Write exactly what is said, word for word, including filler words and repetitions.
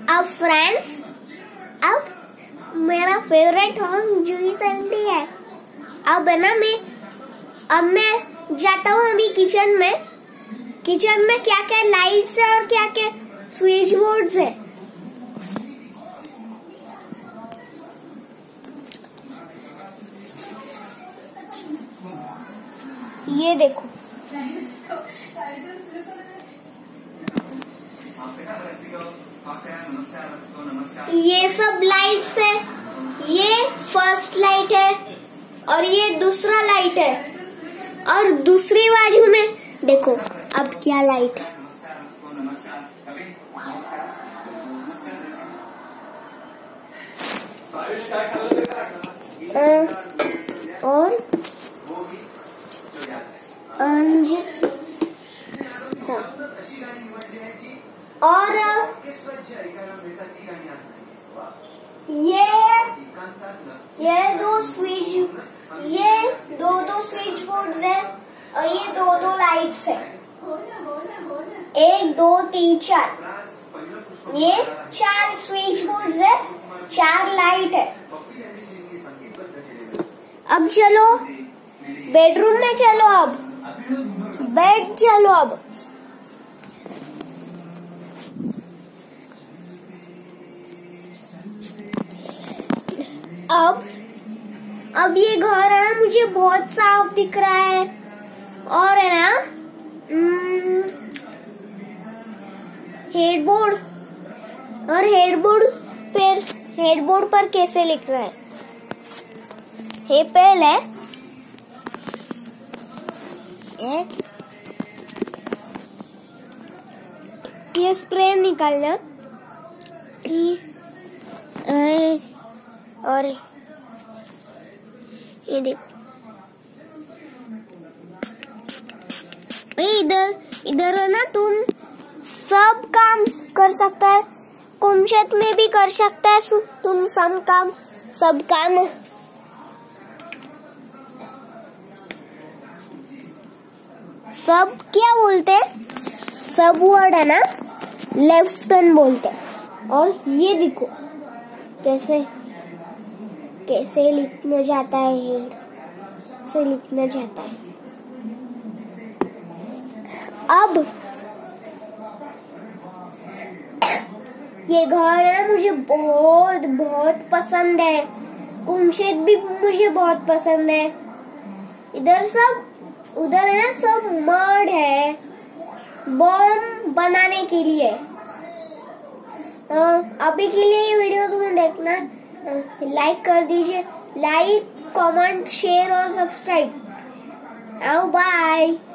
अब फ्रेंड्स, अब मेरा फेवरेट सॉन्ग जूही संडी है। अब है ना, मैं अब मैं जाता हूँ अभी किचन में। किचन में क्या क्या लाइट्स है और क्या क्या स्विच बोर्ड्स है। ये देखो, ये सब लाइट्स है। ये फर्स्ट लाइट है और ये दूसरा लाइट है, और दूसरी बाजू में देखो अब क्या लाइट है। और और ये ये दो स्विच ये दो दो स्विच बोर्ड्स है और ये दो दो लाइट्स है। एक दो तीन चार, ये चार स्विच बोर्ड्स है, चार लाइट है। अब चलो बेडरूम में, चलो अब बेड, चलो अब अब अब ये घर है ना, मुझे बहुत साफ दिख रहा है। और है ना हेडबोर्ड, और हेडबोर्ड पर हेडबोर्ड पर कैसे लिख रहा है? ये पहले ये स्प्रे निकालना, और ये देखो, इधर इधर है ना, तुम सब काम कर सकता है। कुमशत में भी कर सकता है तुम सब काम सब काम सब क्या बोलते हैं, सब वर्ड है ना लेफ्ट हैंड बोलते हैं। और ये देखो कैसे कैसे लिखना जाता है, हेड से लिखना जाता है। अब ये घर है ना, मुझे बहुत बहुत पसंद है। कुमशेद भी मुझे बहुत पसंद है। इधर सब, उधर है ना सब मड है बॉम्ब बनाने के लिए। अभी के लिए ये वीडियो तुम्हें देखना, लाइक कर दीजिए। लाइक, कमेंट, शेयर और सब्सक्राइब। बाय।